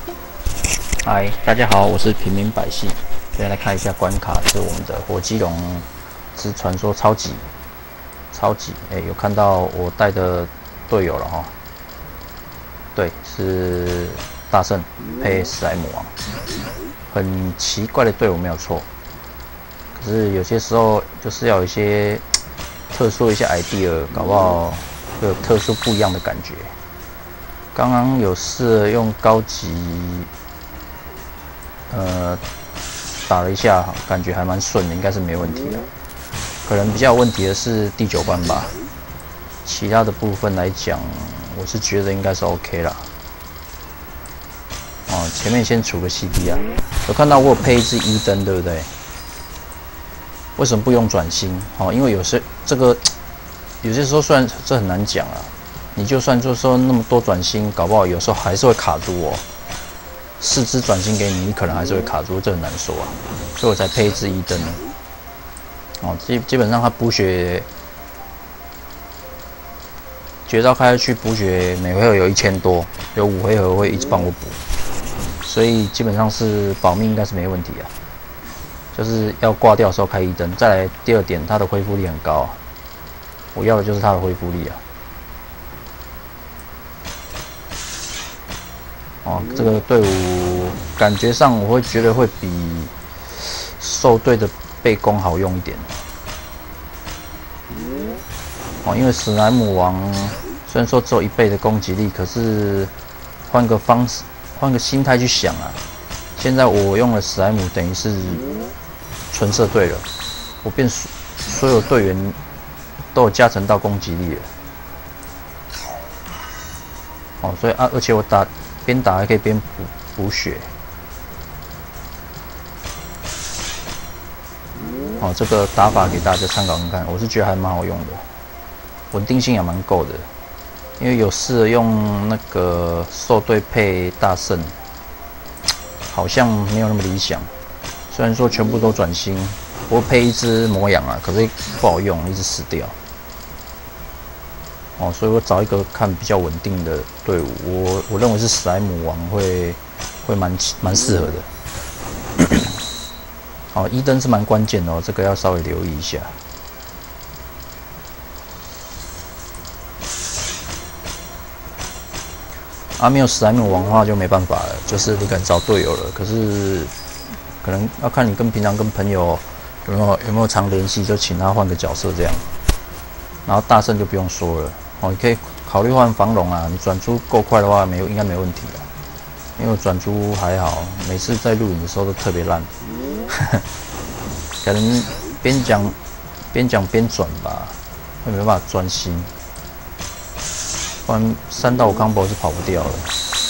嗨，大家好，我是平民百姓。今天来看一下关卡，是我们的火鸡龙之传说超级。有看到我带的队友了哈。对，是大圣配史莱姆王，很奇怪的队伍没有错。可是有些时候就是要有一些特殊的一些 idea， 搞不好会有特殊不一样的感觉。刚刚有试了用高级。打了一下，感觉还蛮顺的，应该是没问题的。可能比较有问题的是第9关吧，其他的部分来讲，我是觉得应该是 OK 啦。前面先除个 CD 啊，有看到我有配一支一灯，对不对？为什么不用转星？因为有些时候虽然这很难讲啊，你就算就说那么多转星，搞不好有时候还是会卡住哦。4支转星给你，你可能还是会卡住，这很难说啊，所以我才配一支一灯。基本上他补血，绝招开下去补血，每回合有1000多，有5回合会一直帮我补，所以基本上是保命应该是没问题啊。就是要挂掉的时候开一灯，再来第2点，它的恢复力很高啊，我要的就是它的恢复力啊。这个队伍感觉上我会觉得会比兽队的背弓好用一点。因为史莱姆王虽然说只有1倍的攻击力，可是换个方式、换个心态去想啊，现在我用了史莱姆，等于是纯射队了，我变所有队员都有加成到攻击力了。所以而且我边打还可以边补血。这个打法给大家参考看看，我是觉得还蛮好用的，稳定性也蛮够的。因为有试了用那个兽队配大圣，好像没有那么理想。虽然说全部都转星，不过配一只魔羊啊，可是不好用，一直死掉。所以我找一个看比较稳定的队伍，我认为是史莱姆王会蛮适合的。一灯是蛮关键的哦，这个要稍微留意一下。没有史莱姆王的话就没办法了，就是你敢找队友了，可是可能要看你平常跟朋友有没有常联系，就请他换个角色这样。然后大圣就不用说了。你可以考虑换防龙啊，你转出够快的话，应该没问题的。因为我转出还好，每次在录影的时候都特别烂，可能边讲边转吧，会没办法专心，不然3到5 combo 是跑不掉的。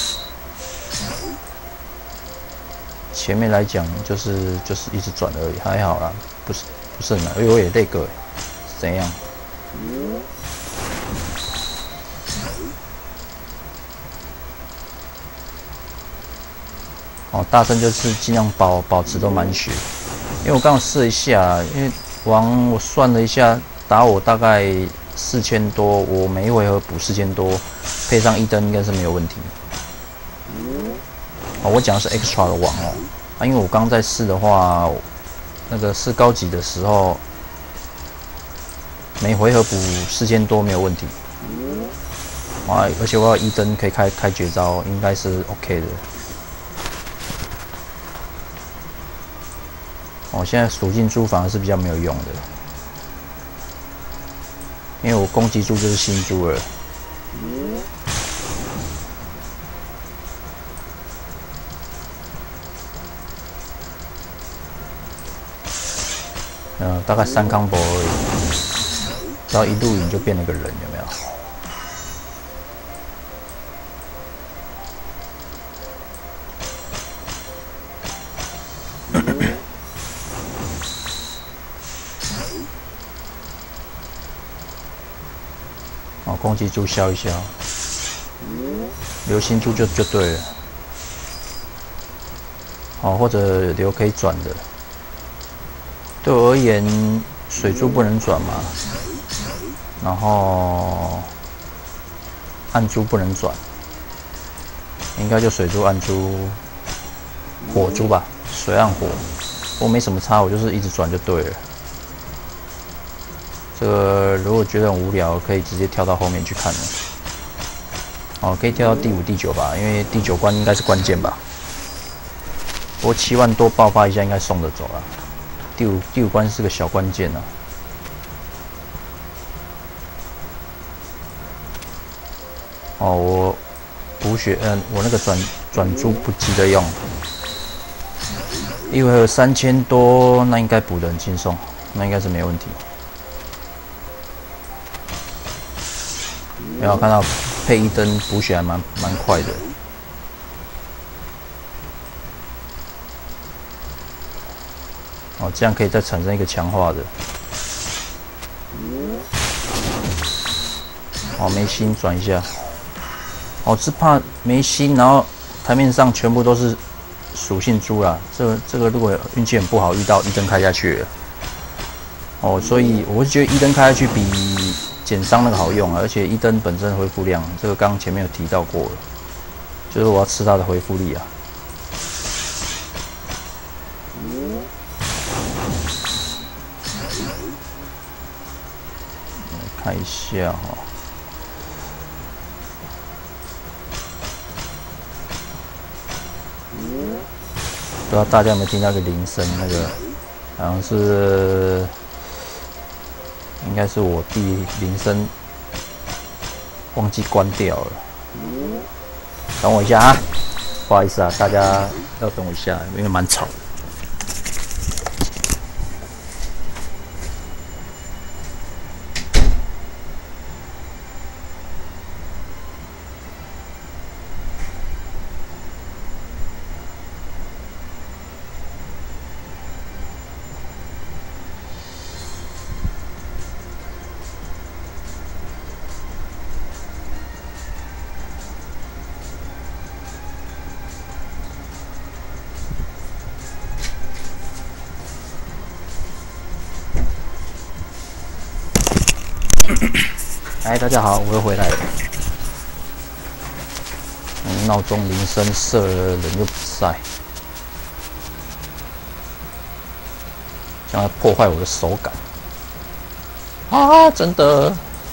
前面来讲就是一直转而已，还好啦，不是很难。我也累个，怎样？大圣就是尽量保持都满血，因为我刚刚试了一下，因为王我算了一下，打我大概4000多，我每一回合补4000多，配上一灯应该是没有问题。我讲的是 extra 的王因为我刚在试的话，那个试高级的时候，每回合补4000多没有问题。而且我要一灯可以开绝招，应该是 OK 的。现在属性珠反而是比较没有用的，因为我攻击珠就是新珠了。大概3 combo 而已，只要一录影就变了个人，有没有？攻击珠消一消，留新珠就对了。或者留可以转的。对我而言，水珠不能转嘛，然后暗珠不能转， 应该就水珠、暗珠、火珠吧，水暗火。我没什么差，我就是一直转就对了。这个如果觉得很无聊，可以直接跳到后面去看了。哦，可以跳到第5、第9吧，因为第9关应该是关键吧。不过7万多爆发一下应该送得走了。第五关是个小关键啊。哦，我补血，我那个转珠不记得用，一回合3000多，那应该补得很轻松，那应该是没问题。没有看到配1灯补血还蛮快的。哦，这样可以再产生一个强化的。哦，没心转一下。哦，是怕没心，然后台面上全部都是属性珠啦。这个如果运气很不好，遇到1灯开下去了。哦，所以我是觉得1灯开下去比减伤那个好用啊，而且1灯本身恢复量，这个刚前面有提到过了，就是我要吃它的恢复力啊。看一下哈。不知道大家有没有听到个铃声？那个好像是，应该是我弟铃声忘记关掉了。等我一下啊，不好意思啊，大家要等我一下，因为蛮吵的。哎，大家好，我又回来了。闹钟铃声射了，人又不在，将来破坏我的手感啊！真的。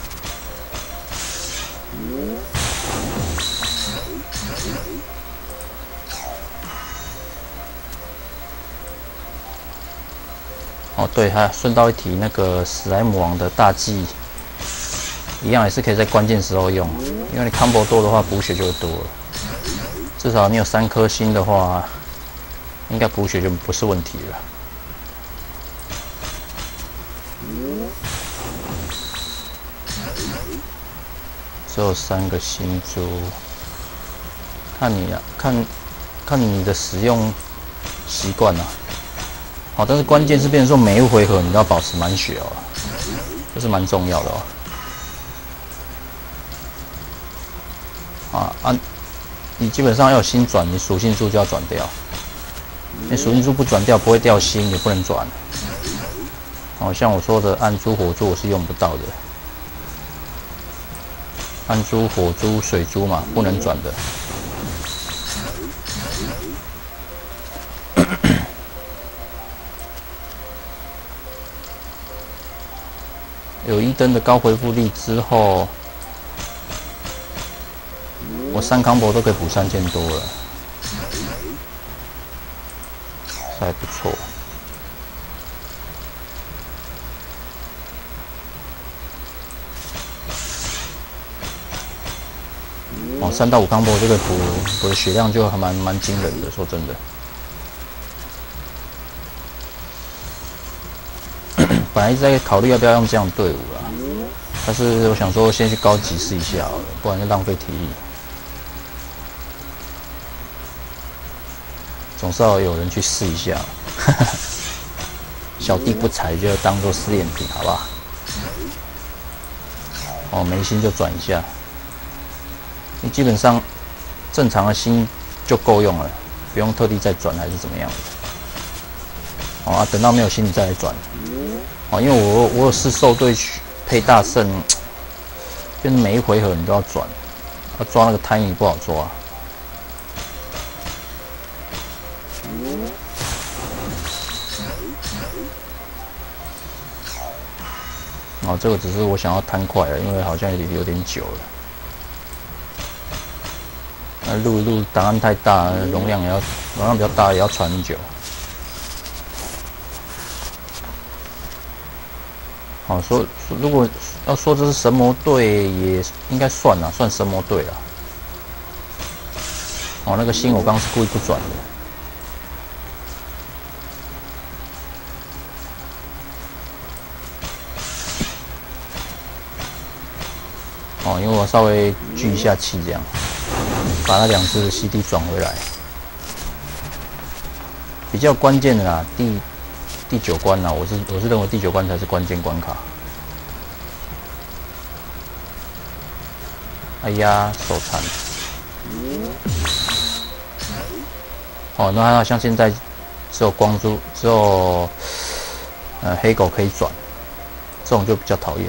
哦，对，还顺道一提，那个史莱姆王的大技。一样也是可以在关键时候用，因为你 combo 多的话，补血就会多了。至少你有3颗星的话，应该补血就不是问题了。只有3个星珠，看你啊，看你的使用习惯啊。好，但是关键是变成说每一回合你都要保持满血哦，这是蛮重要的哦。你基本上要有心转，你属性珠就要转掉。你属性珠不转掉，不会掉星，也不能转。哦，像我说的暗珠、火珠，我是用不到的。暗珠、火珠、水珠嘛，不能转的。有1灯的高回复力之后。我3 combo 都可以补3000多了，这还不错。哦，3到5 combo 这个补的血量就还蛮惊人的，说真的。本来一直在考虑要不要用这样的队伍啦，但是我想说先去高级试一下好了，不然就浪费体力。总是要有人去试一下，小弟不才就当做试验品，好不好？哦，没心就转一下，你基本上正常的心就够用了，不用特地再转还是怎么样的。哦啊，等到没有心你再来转。哦，因为我有试兽队配大圣，变成每一回合你都要转，要抓那个timing不好抓。 哦，这个只是我想要贪快了，因为好像有点久了。那录档案太大，容量比较大，也要传很久。好，如果要说这是神魔队，也应该算啦，算神魔队啦。哦，那个星我刚刚是故意不转的。哦，因为我稍微聚一下气，这样把那2只 CD 转回来，比较关键的啦。第9关啦，我是认为第9关才是关键关卡。哎呀，手残。哦，那像现在只有黑狗可以转，这种就比较讨厌了。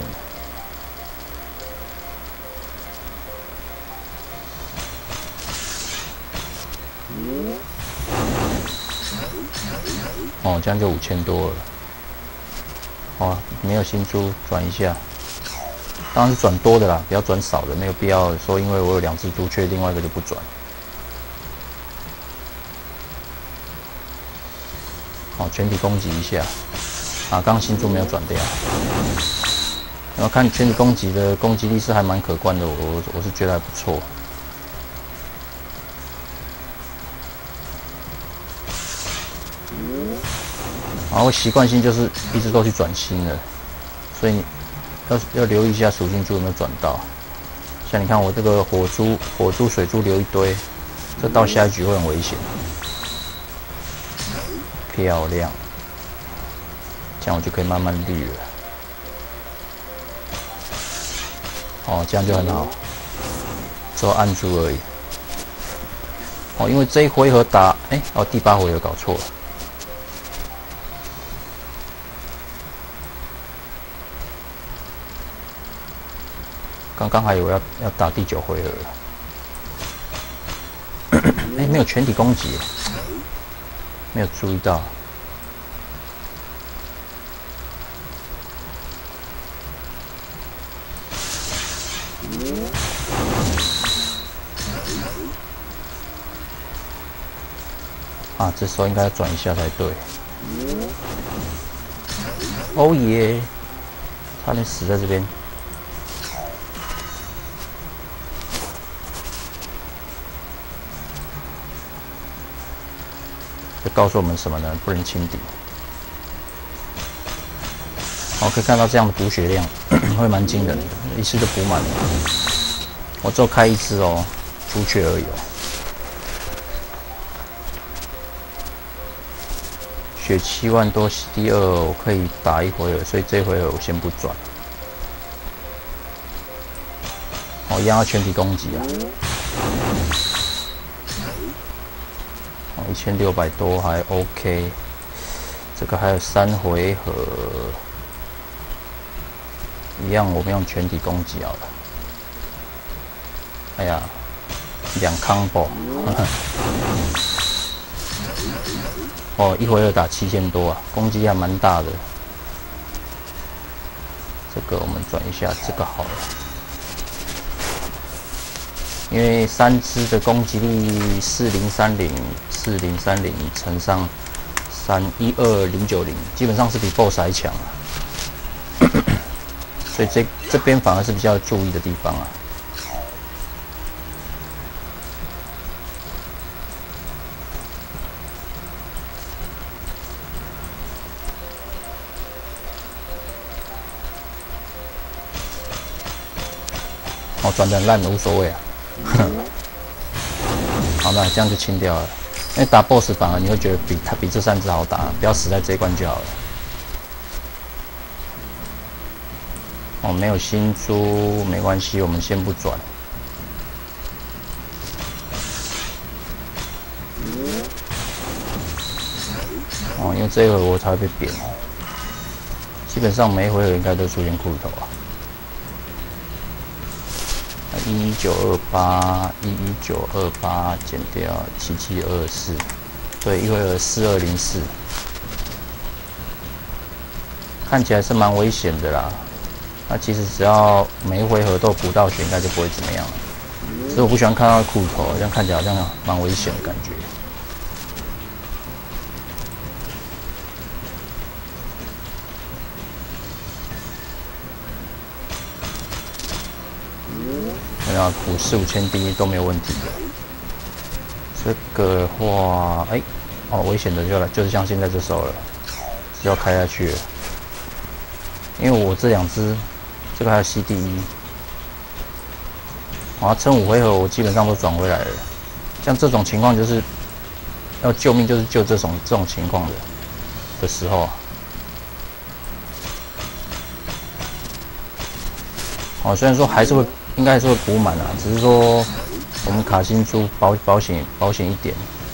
哦，这样就5000多了。哦，没有新珠，转一下。当然是转多的啦，不要转少的，没有必要说因为我有2只朱雀，另外一个就不转。哦，全体攻击一下。啊，刚刚新珠没有转掉。然后看全体攻击的攻击力是还蛮可观的，我是觉得还不错。然后习惯性就是一直都去转新的，所以你要留意一下属性珠有没有转到。像你看我这个火珠、水珠留一堆，这到下一局会很危险。漂亮，这样我就可以慢慢绿了。哦，这样就很好，只有按住而已。哦，因为这一回合打，第8回合搞错了。刚刚还以为要打第9回合了，没有全体攻击，没有注意到。啊，这时候应该要转一下才对。哦耶，差点死在这边。这告诉我们什么呢？不能轻敌。哦，可以看到这样的补血量会蛮惊人的，一次就补满了。我只有开1只哦，朱雀而已哦。血7万多 CD2，我可以打1回合，所以这回合我先不转。哦，一样要全体攻击啊。1600多还 OK， 这个还有3回合，一样我们用全体攻击好了。哎呀，2 combo， 哦，1回合打7000多啊，攻击还蛮大的。这个我们转一下，这个好了。因为3只的攻击力4030乘上312090，基本上是比 BOSS 还强啊。所以这边反而是比较注意的地方啊。哦，转得很烂的无所谓啊。好，那这样就清掉了。因为打 BOSS 反而你会觉得比这3只好打，不要死在这一关就好了。哦，没有新珠没关系，我们先不转。哦，因为这一回我才会被扁。基本上每一回合应该都出现骷髅头啊。11928减掉7724， 对，1回合4204，看起来是蛮危险的啦。那其实只要每一回合都有补到血，应该就不会怎么样了。只是我不喜欢看到裤头，这样看起来好像蛮危险的感觉。没有补4、5千滴都没有问题的。这个的话，危险的就是像现在这手了，是要开下去了。因为我这2只，这个还有 CD1，撑5回合，我基本上都转回来了。像这种情况就是要救命，就是救这种情况的时候。虽然说应该还是会补满啊，只是说我们卡星珠保险一点。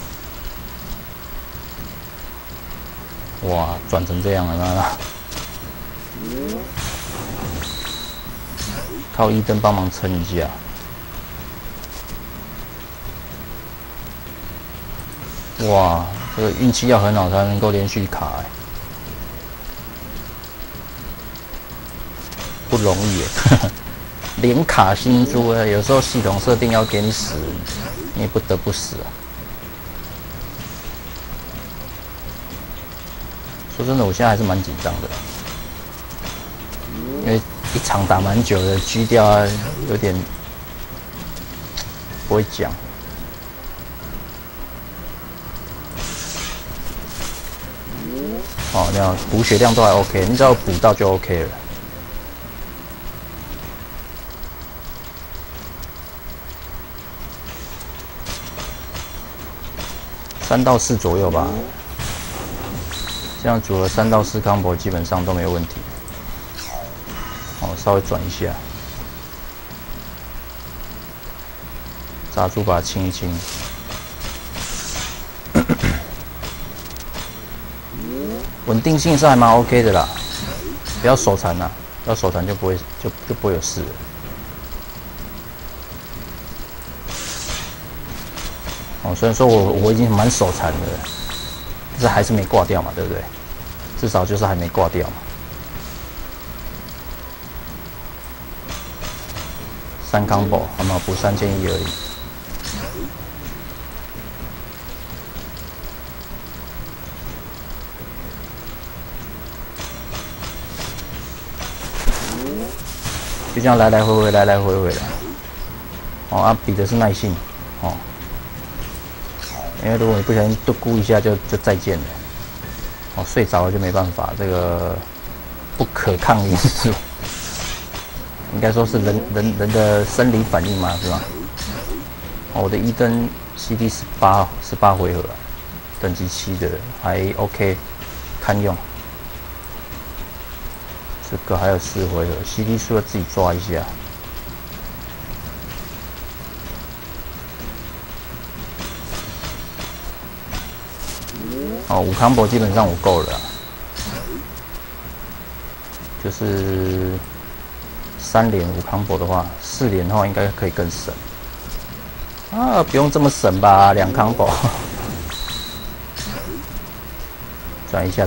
哇，转成这样了，那靠1灯帮忙撑一下。哇，这个运气要很好才能够连续卡，不容易耶。连卡星珠有时候系统设定要给你死，你也不得不死啊。说真的，我现在还是蛮紧张的，因为一场打蛮久的，G 掉有点不会讲。那样补血量都还 OK， 你只要补到就 OK 了。3到4左右吧，这样组了3到4 combo 基本上都没有问题。稍微转一下，炸猪把它清一清。稳定性是还蛮 OK 的啦，不要手残啦，要手残就不会有事了。虽然说我已经蛮手残的了，但是还是没挂掉嘛，对不对？至少就是还没挂掉嘛。3 combo 好吗？补3100而已。就这样来来回回的。比的是耐性因为如果你不小心嘟咕一下就再见了。睡着了就没办法，这个不可抗因素，应该说是人的生理反应嘛，是吧？我的1灯 CD 18回合等级7的还 OK， 堪用。这个还有4回合 ，CD 数要自己抓一下。5 combo 基本上我够了，就是3连5 combo 的话，4连的话应该可以更省。不用这么省吧，2 combo， 转一下。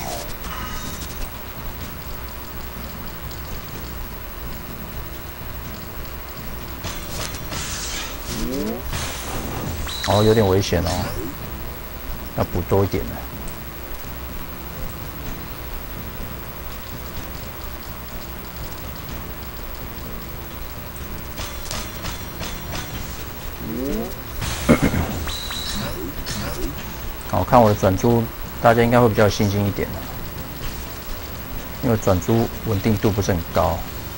有点危险要补多一点了。看我的转珠，大家应该会比较有信心一点因为转珠稳定度不是很高。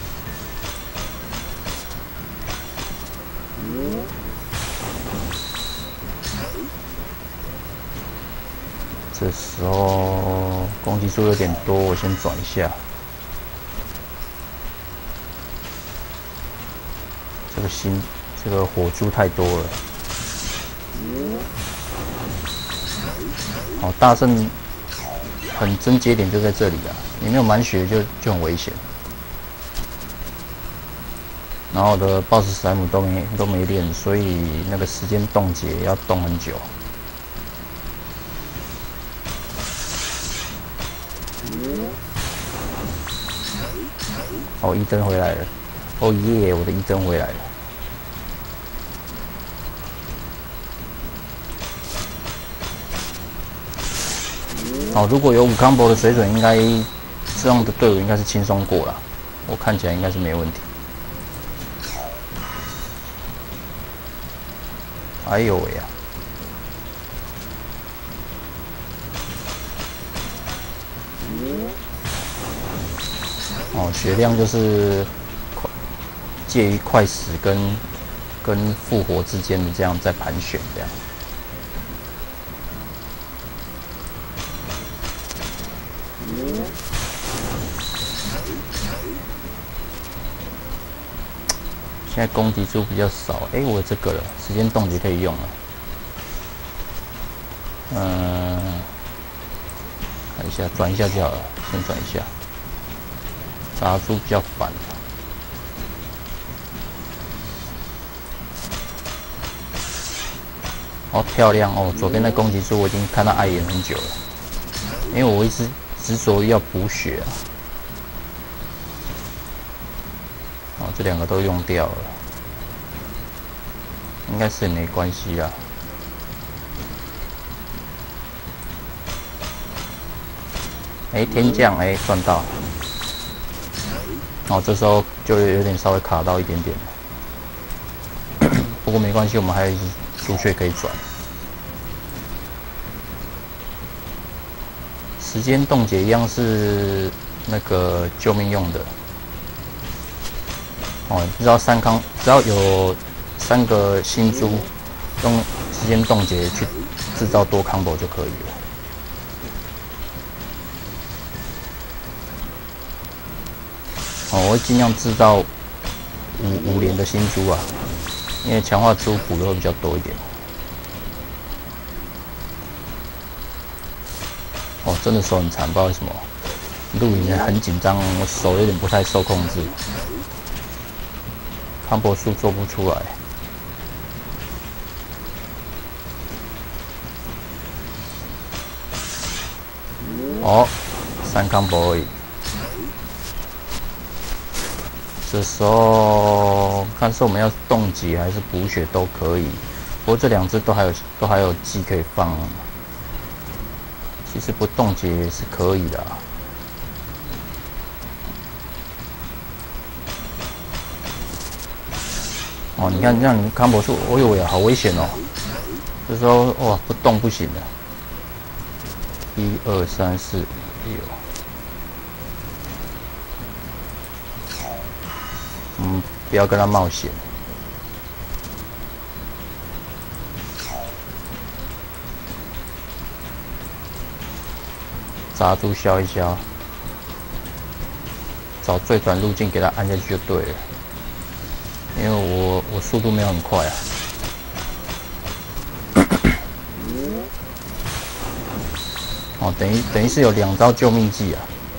这时候攻击数有点多，我先转一下。这个火珠太多了。大圣很症结点就在这里啊，你没有满血就很危险。然后我的 BOSS 史莱姆都没练，所以那个时间冻结要冻很久。 哦，一灯回来了。哦耶，我的一灯回来了。哦，如果有5 combo 的水准，应该这样的队伍应该是轻松过了。我看起来应该是没问题。哎呦喂呀！哦，血量就是介于快死跟复活之间的这样在盘旋这样。现在攻击数比较少，哎，我有这个了，时间冻结可以用了。看一下，转一下就好了，先转一下。杂猪比较烦。好漂亮哦！左边的攻击数我已经看到碍眼很久了，因为我一直执着于要补血啊。哦，这2个都用掉了，应该是也没关系啦。哎，天降，哎，赚到了。哦，这时候就有点稍微卡到一点点，不过没关系，我们还有一只朱雀可以转。时间冻结一样是那个救命用的。哦，只要只要有3个新珠，用时间冻结去制造多 combo 就可以了。哦，我会尽量制造5连的新珠啊，因为强化珠补的会比较多一点。哦，真的手很残，不知道为什么。录影很紧张，我手有点不太受控制，combo数做不出来。哦，3 combo 而已。这时候看是我们要冻结还是补血都可以，不过这2只都还有技可以放。其实不冻结也是可以的啊。哦，你看这样，你 combo 数，哦呦喂，好危险哦！这时候哇，不动不行的。1、2、3、4、6。不要跟他冒险。杂猪消一消，找最短路径给他按下去就对了。因为我速度没有很快啊。哦，等于是有2招救命技啊！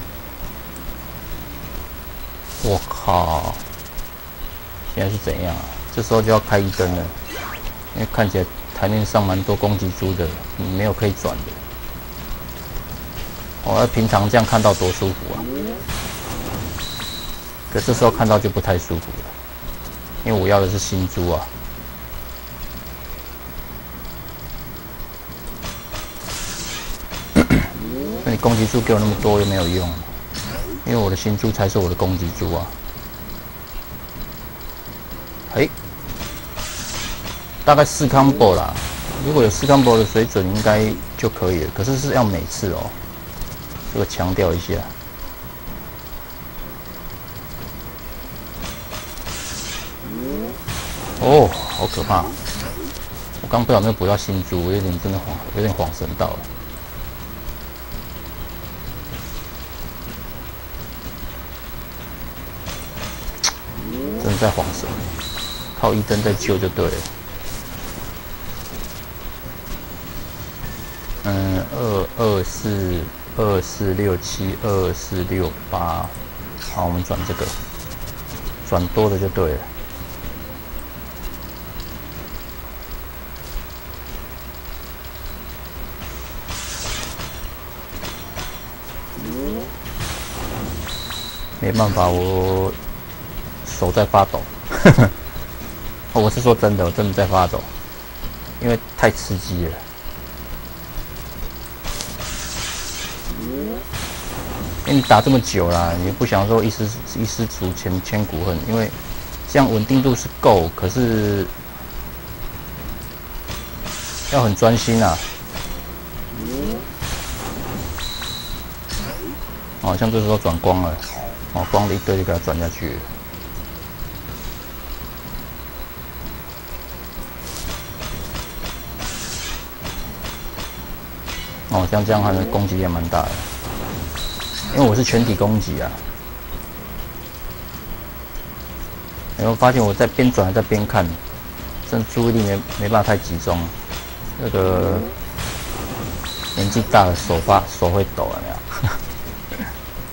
我靠！现在是怎样啊？这时候就要开1灯了，因为看起来台面上蛮多攻击珠的，你没有可以转的。哦，平常这样看到多舒服啊！可这时候看到就不太舒服了，因为我要的是新珠啊。那你攻击珠给我那么多又没有用，因为我的新珠才是我的攻击珠啊。嘿，大概4 combo 啦，如果有4 combo 的水准应该就可以了。可是是要每次哦，这个强调一下。哦，好可怕！我刚不知道有没有补到新珠，我有点晃神到了。真的在晃神，靠1灯在救就对了。2、4、2、4、6、7、2、4、6、8。好，我们转这个，转多的就对了。 没办法，我手在发抖。我是说真的，我真的在发抖，因为太刺激了。因为你打这么久啦，你不想说一失足千古恨，因为这样稳定度是够，可是要很专心啊。哦，像这时候转光了，哦，光的一堆就给它转下去了。哦，像这样它的攻击力蛮大的。因为我是全体攻击啊，有没有发现我在边转还在边看，真的注意力没办法太集中。那个年纪大了，手会抖了没有？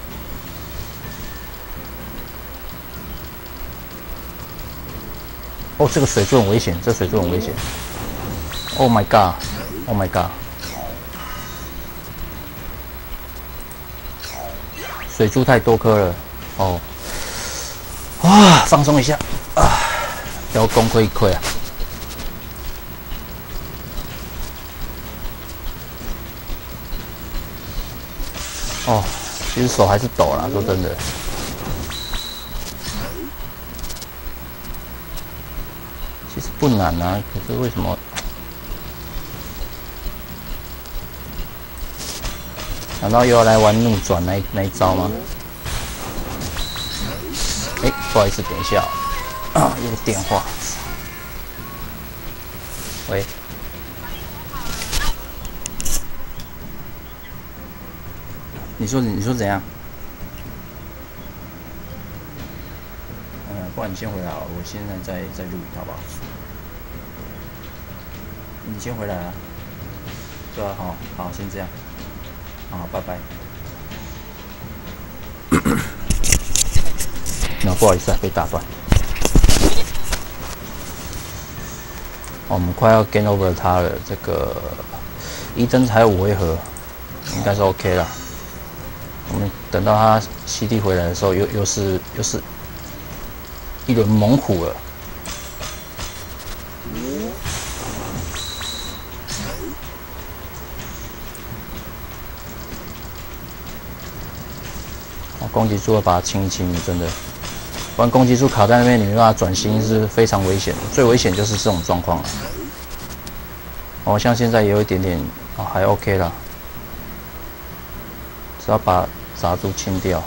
哦，这个水柱很危险，这水柱很危险。Oh my god! Oh my god! 水珠太多颗了，哦，啊，放松一下，啊，腰功亏一篑啊。哦，其实手还是抖啦，说真的。其实不难啊，可是为什么？难道又要来玩怒转那一招吗？不好意思，等一下，有个电话。喂，你说怎样？不然你先回来好了，我现在在录影，好不好？你先回来啊。对啊，好，先这样。好，拜拜。那不好意思啊，被打断。我们快要 game over 他了，这个伊登还有5回合，应该是 OK 啦。我们等到他 CD 回来的时候，又是一轮猛虎了。攻击柱要把它清一清，真的，不然攻击柱卡在那边，你没办法转型是非常危险的。最危险就是这种状况了。哦，像现在也有一点点，哦，还 OK 啦，只要把杂柱清掉。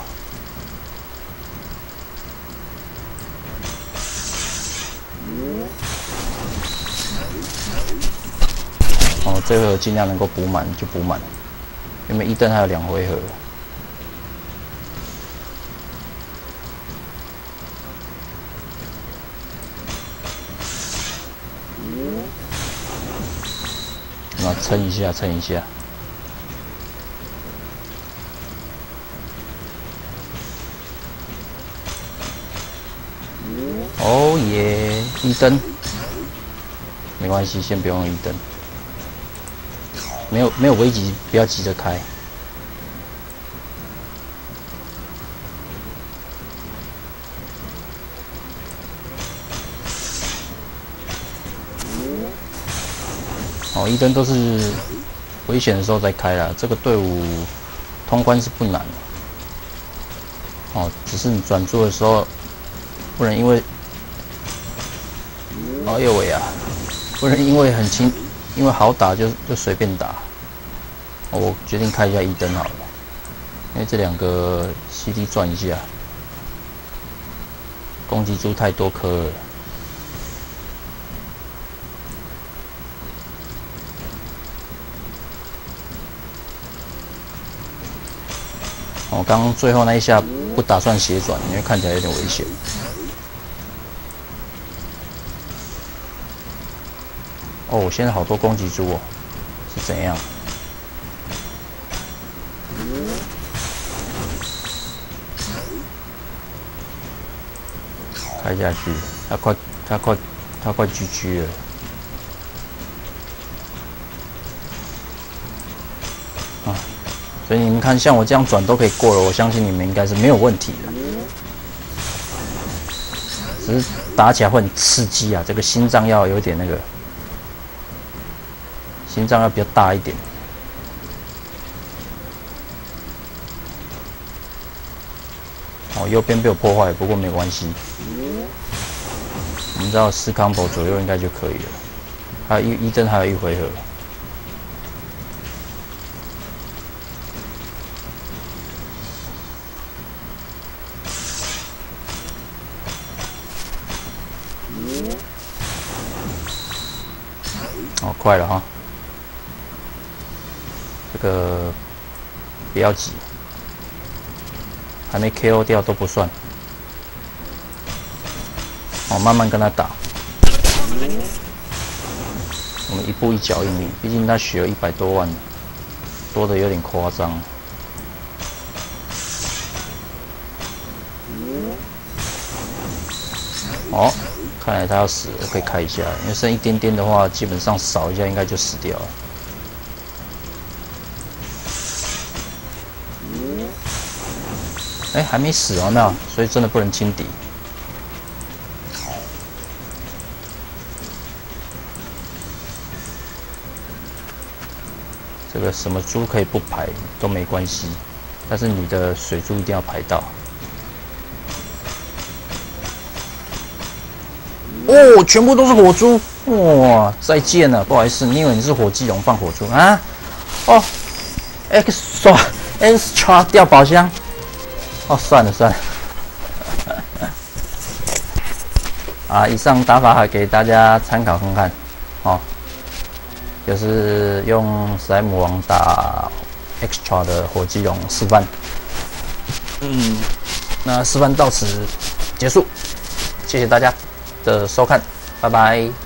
哦，这回合尽量能够补满就补满，因为伊登还有2回合。撑一下，撑一下。哦耶，伊登，没关系，先不用伊登。没有危机，不要急着开。哦，伊登都是危险的时候再开啦。这个队伍通关是不难的。哦，只是你转注的时候，不能因为，哎呦喂呀，不能因为因为好打就随便打。哦，我决定开一下伊登好了，因为这2个 CD 转一下，攻击珠太多颗了。我刚刚最后那一下不打算斜转，因为看起来有点危险。哦，我现在好多攻击珠哦，是怎样？开下去，他快 GG 了。啊！所以你们看，像我这样转都可以过了，我相信你们应该是没有问题的。 只是打起来会很刺激啊，这个心脏要有点那个，心脏要比较大一点。哦，右边被我破坏，不过没关系。我们知道4 combo 左右应该就可以了。还有一帧，还有1回合。哦，快了哈！这个不要急，还没 KO 掉都不算。哦，慢慢跟他打。我们一步一脚印，毕竟他血有100多万，多的有点夸张。哦，看来他要死了，可以开一下，因为剩一点点的话，基本上扫一下应该就死掉了。哎，还没死哦，那所以真的不能轻敌。这个什么猪可以不排都没关系，但是你的水珠一定要排到。哦，全部都是火珠，哇！再见了，不好意思，你以为你是火鸡龙放火珠啊？哦 ，extra 掉宝箱。哦，算了算了。啊，以上打法给大家参考看看，哦。就是用史莱姆王打 extra 的火鸡龙示范，那示范到此结束，谢谢大家的收看，拜拜。